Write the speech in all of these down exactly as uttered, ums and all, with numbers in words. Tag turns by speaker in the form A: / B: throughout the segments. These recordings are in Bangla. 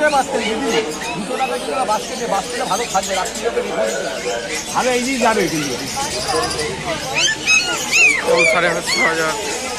A: বাঁচতেন দিদি দুশো টাকা কিলো বাঁচতে বাঁচতে ভালো থাকবে রাত্রিতে ভালো এই জিনিস যাবে কিন্তু
B: সাড়ে আটশো হাজার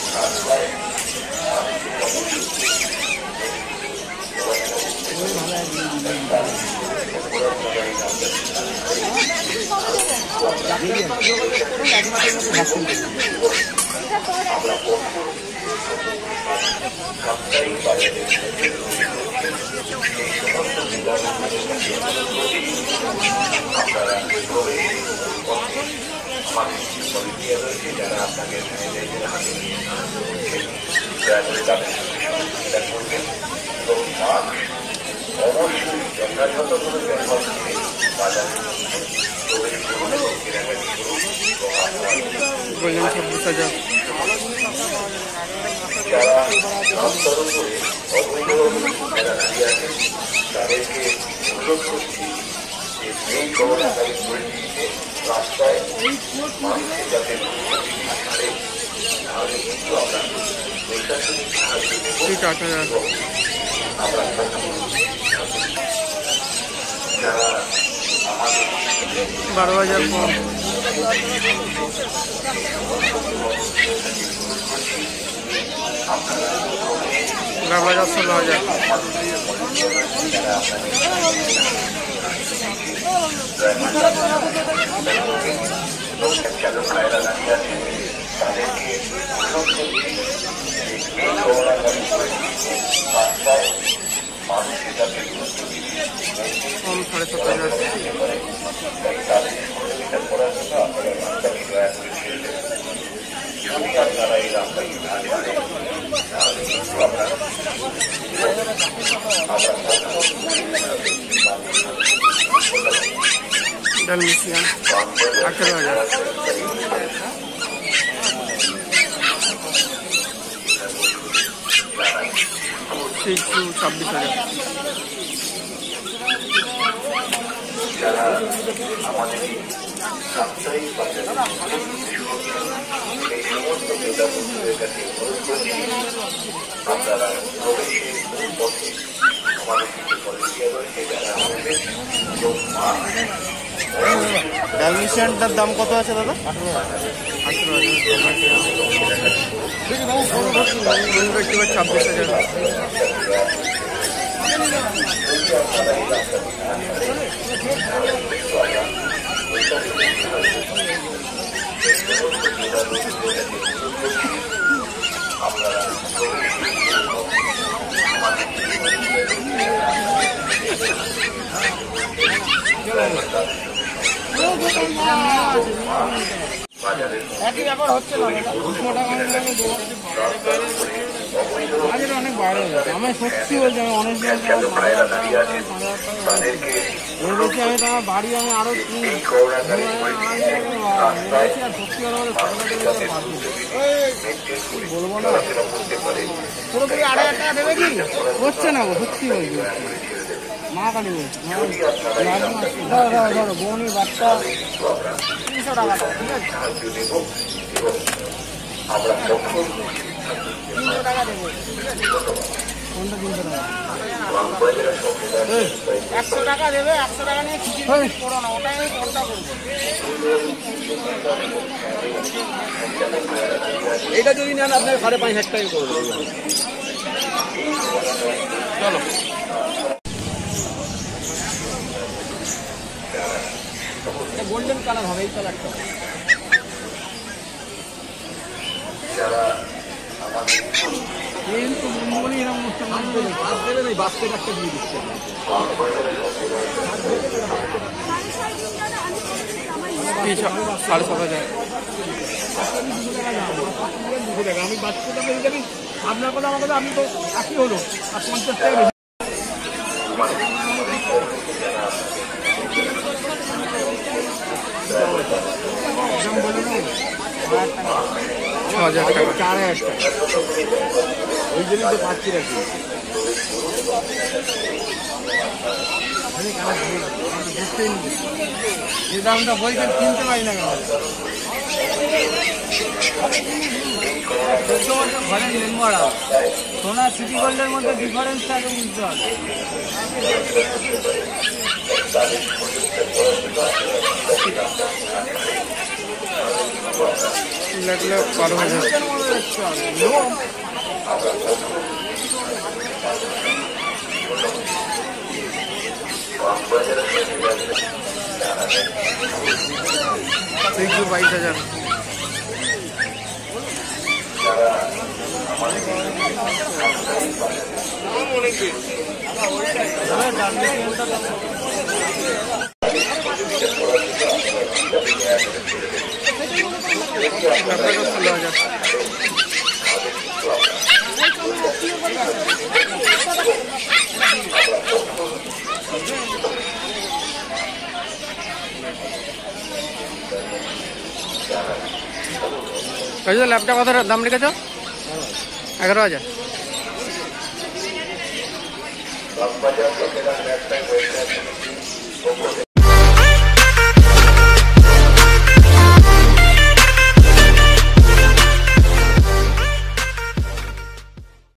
B: বললেন ছাব্বিশ হাজার
C: যারা রাস্তার উপরে অবৈধ যারা দাঁড়িয়ে আছেন তাদেরকে অনুরোধ করছি যে এই করোনাকালীন পরিস্থিতিতে রাস্তায় মানুষকে যাতে ছাড়ে তাহলে কিন্তু আমরা প্রশাসনিক সাহায্য নেব এবং আমরা যারা আমাদের
B: বারো হাজার কম বারো হাজার ষোলো হাজার
C: চালক ভাইরা দাঁড়িয়ে আছে তাদেরকে এই করোনাকালীন পরিস্থিতিতে রাস্তায় মানুষকে যাতে গুরুত্ব দিতে
B: কম সাড়ে সাত হাজার
C: তাই তাদের সহযোগিতা করার জন্য আপনারা রাস্তাকে দয়া করে ছেড়ে দেবেন যদি আপনারা এই রাস্তাকে না ছাড়েন তাহলে কিন্তু আমরা
B: ডালমিশিয়ান আঠেরো হাজার সিক্সু ছাব্বিশ হাজার
C: যারা আমাদের সাপ্তাহিক বাজারে এই সমস্ত ক্রেতা বন্ধুদের কাছে অনুরোধ করছি আপনারা প্রবেশের মূল পথে আমাদের কিছু ভলেন্টিয়ার রয়েছে যারা আসবেন এবং
A: ডালমিশিয়ানটার দাম কত আছে দাদা?
B: আঠেরো হাজার ছাব্বিশ হাজার
A: একই ব্যাপার হচ্ছে না অনেক বাইরে হয়ে যাচ্ছে আমি সত্যি বলছি আমি অনেক ভেবেছি আমি তোমার বাড়ি আমি আরো সত্যি বলবো না পুরোপুরি আড়াই হাজার টাকা দেবে কি হচ্ছে না গো সত্যি বলছি মা কালী বলছি ধরো বোনি বাচ্চা তিনশো টাকা ঠিক আছে তিনশো টাকা দেবো কোনটা তিনশো টাকা একশো টাকা দেবে একশো টাকা নিয়ে খিচুড়ি করো না ওটাই আমি কোনটা করবো এটা যদি নেন আপনার সাড়ে পাঁচ হাজার টাকা করে দেবো চলো গোল্ডেন কালার হবে এই কালারটা কিন্তু বন্ধুগুলি এরকম মুসলমান দেবে বাস দেবে না বাসকে একটা দিয়ে দিচ্ছে
B: সাড়ে সাত হাজার
A: দুশো টাকা আমি বাচ্চাটা পেয়ে যাবি আপনার কথা আমার কথা আপনি তো একই হলো আর পঞ্চাশ টাকা বেশি
B: ছ হাজার টাকা
A: চার হাজার টাকা ওই জন্যই তো পাচ্ছি রাখি এই দামটা বলছেন কিনতে পারি না কেন চোদ্দ বছর ঘরের মেম্বার সোনা সিটি গোল্ডের মধ্যে ডিফারেন্সটা আগে বুঝতে হবে।
B: লাগলে বারো হাজার। সিক্স বাইশ হাজার। ষোলো হাজার। ল্যাপটপ কত দাম রেখেছ? এগারো হাজার।